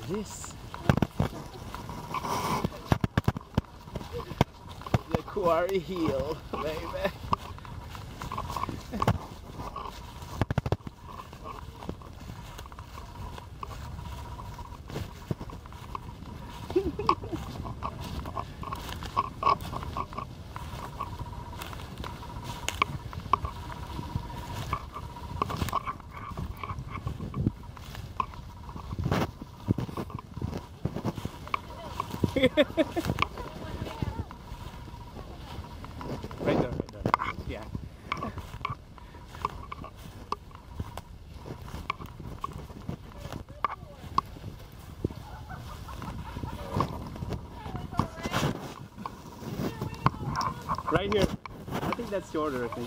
this. The Quarry Hill, baby. Right there, yeah. Right here. I think that's shorter, I think.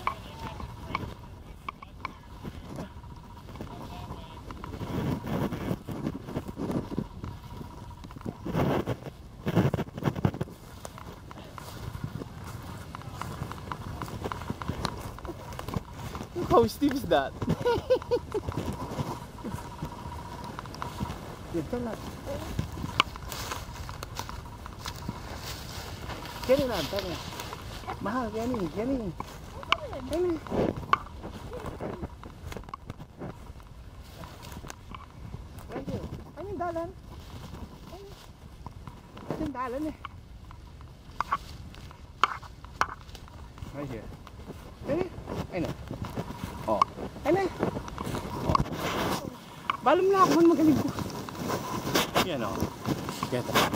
Look how steep is that? Dito lang. Kaya lang, tama. Mahal, yan eh. Yan eh. Right here. Ano yung dalan? Ano yung dalan eh? Right here. Ano? Ano? Oh. Ano? Oh. Balam na ako man magaling ko. Yan o. Get it.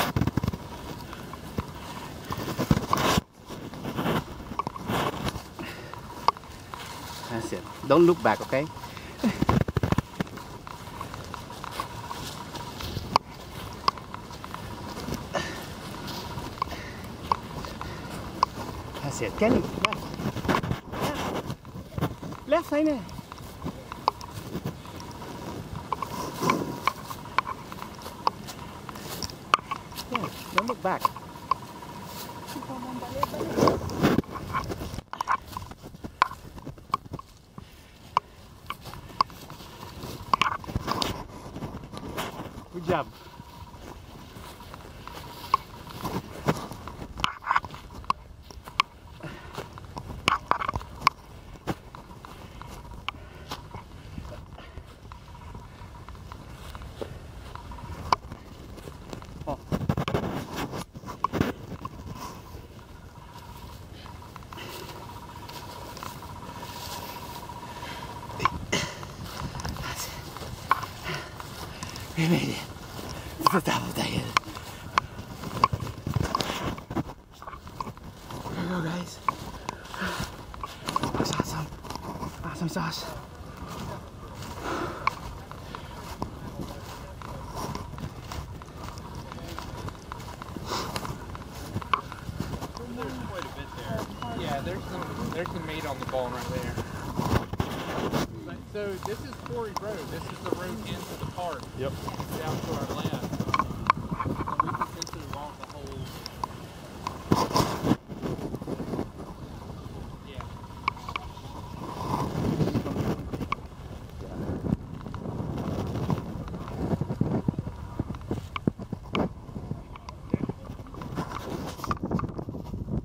That's it. Don't look back, okay? That's it. Kenny, left. Left side. Yeah, don't look back. Good job. Oh. We made it to the top of the hill. There you go, guys. That's awesome. Awesome sauce. There's quite a bit there. Yeah, there's some meat on the bone right there. So this is Quarry Road. This is the road into the park. Yep. Down to our land.